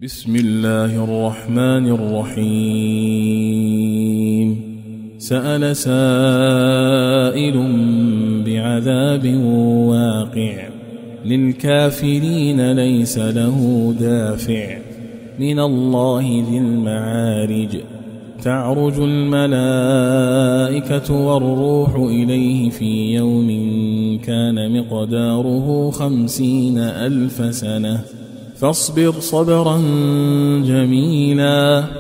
بسم الله الرحمن الرحيم. سأل سائل بعذاب واقع للكافرين ليس له دافع من الله ذي المعارج. تعرج الملائكة والروح إليه في يوم كان مقداره 50,000 سنة فاصبر صبرا جميلا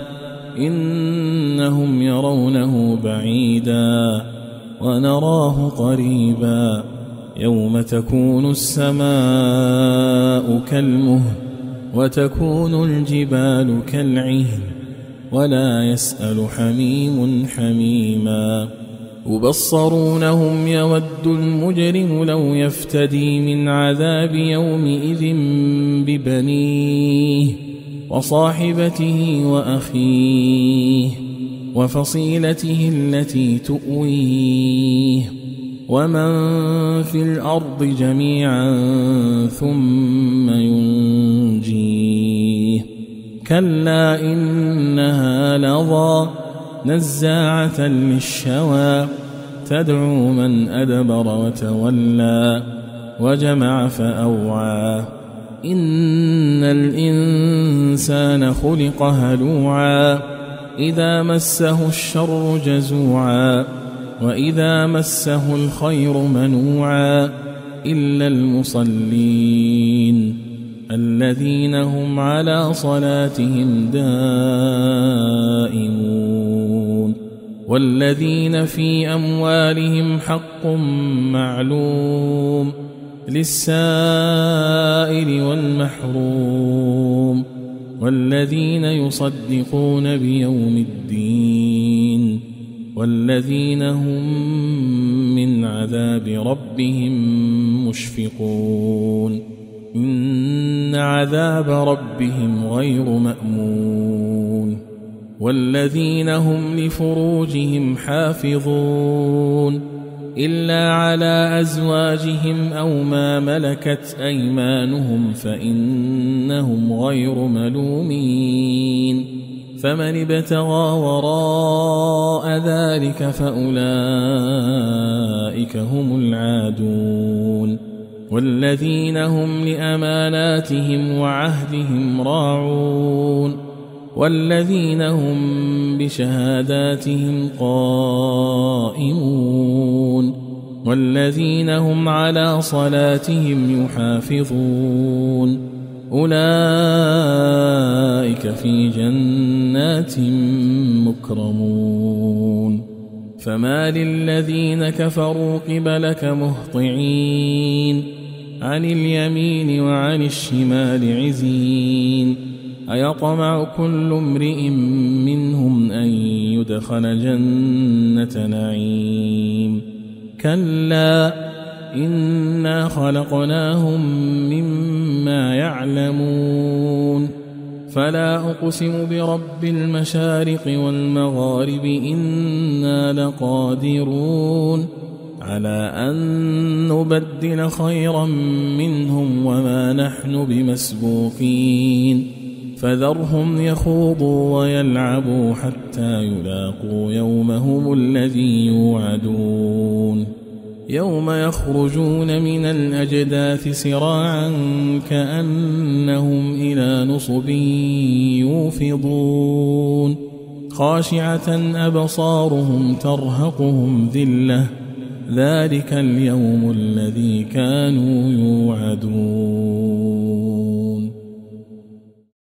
إنهم يرونه بعيدا ونراه قريبا يوم تكون السماء كالمهل وتكون الجبال كالعهن ولا يسأل حميم حميما يبصرونهم يود المجرم لو يفتدي من عذاب يومئذ ببنيه وصاحبته وأخيه وفصيلته التي تؤويه ومن في الأرض جميعا ثم ينجيه كلا إنها لظى نزاعة للشوى تدعو من أدبر وتولى وجمع فأوعى إن الإنسان خلق هلوعا إذا مسه الشر جزوعا وإذا مسه الخير منوعا إلا المصلين الذين هم على صلاتهم دائمون والذين في أموالهم حق معلوم للسائل والمحروم والذين يصدقون بيوم الدين والذين هم من عذاب ربهم مشفقون إن عذاب ربهم غير مأمون والذين هم لفروجهم حافظون إلا على أزواجهم أو ما ملكت أيمانهم فإنهم غير ملومين فمن ابتغى وراء ذلك فأولئك هم العادون والذين هم لأماناتهم وعهدهم راعون والذين هم بشهاداتهم قائمون والذين هم على صلاتهم يحافظون أولئك في جنات مكرمون فما للذين كفروا قبلك مهطعين عن اليمين وعن الشمال عزين أيطمع كل امرئ منهم أن يدخل جنة نعيم كلا إنا خلقناهم مما يعلمون فلا أقسم برب المشارق والمغارب إنا لقادرون على أن نبدل خيرا منهم وما نحن بمسبوقين فذرهم يخوضوا ويلعبوا حتى يلاقوا يومهم الذي يوعدون يوم يخرجون من الأجداث سراعا كأنهم إلى نصب يوفضون خاشعة أبصارهم ترهقهم ذلة ذلك اليوم الذي كانوا يوعدون